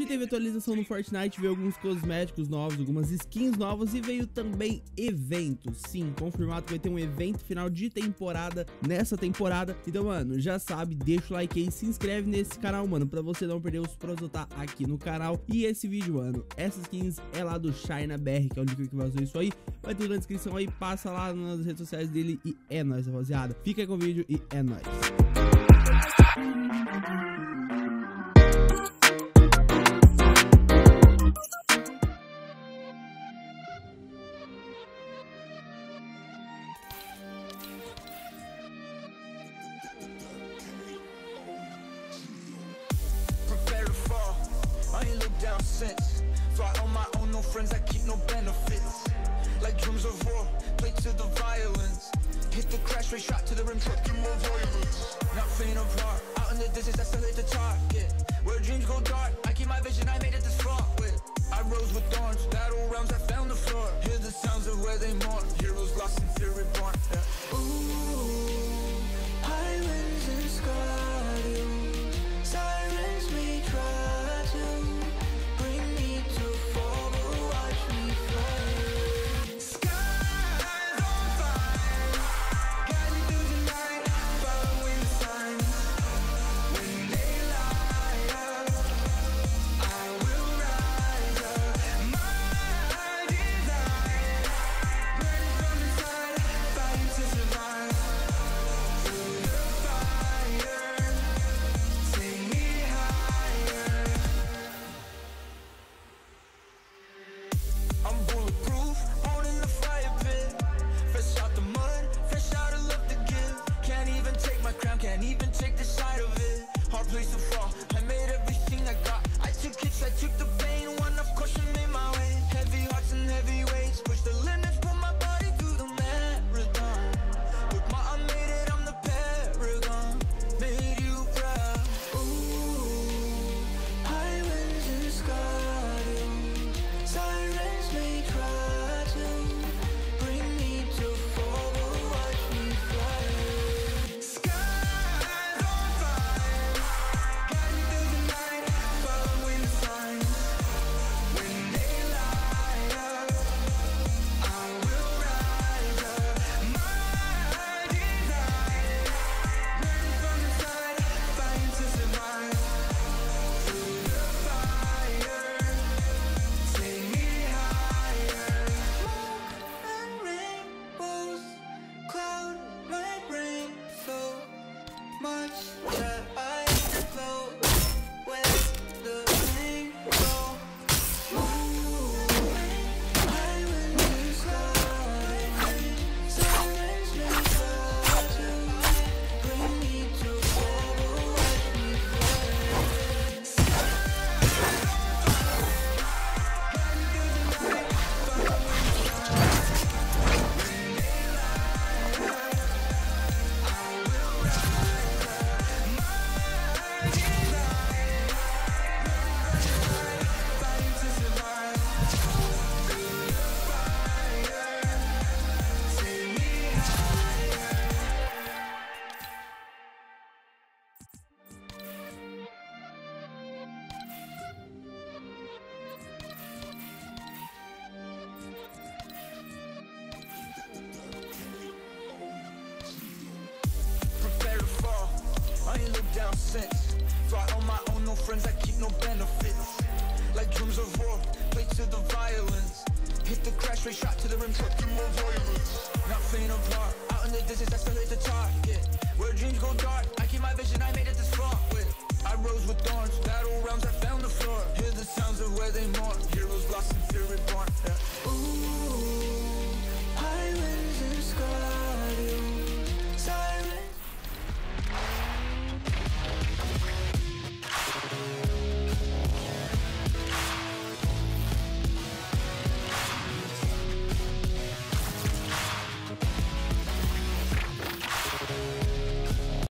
teve atualização no Fortnite, veio alguns cosméticos novos, algumas skins novas e veio também eventos. Sim, confirmado que vai ter um evento final de temporada nessa temporada. Então, mano, já sabe, deixa o like aí, se inscreve nesse canal, mano, pra você não perder os próximos aqui no canal. E esse vídeo, mano, essas skins é lá do ChinaBR, que é o link que vazou isso aí. Vai ter na descrição aí, passa lá nas redes sociais dele e é nóis, rapaziada. Fica aí com o vídeo e é nóis. Sense. Fly on my own, no friends, I keep no benefits. Like drums of war, play to the violence. Hit the crash, rate shot to the rim, truck more violence. Not faint of heart, out in the distance, I still hit the target. Where dreams go dark, I keep my vision, I made it this far with. I rose with thorns, battle realms, I found the floor. Hear the sounds of where they mourn, heroes lost in fear reborn. Yeah. Ooh, highlands and Scarlet, sirens may try to. Can't even take the side of it. Hard place to fall. I made everything I got. I took hits, I took the pain. One of caution made my way. Heavy hearts and heavy weights. Push the limits, put my body through the marathon. Look, ma, I made it, I'm the paragon. Made you proud. Ooh, highlands and Scarlet, sirens may try to bring me to fall, but watch me fly. Since fly on my own, no friends, I keep no benefits. Like drums of war, play to the violence. Hit the crash, rate shot to the rim, truck more violence. Not faint of heart, out in the distance, I still hit the target.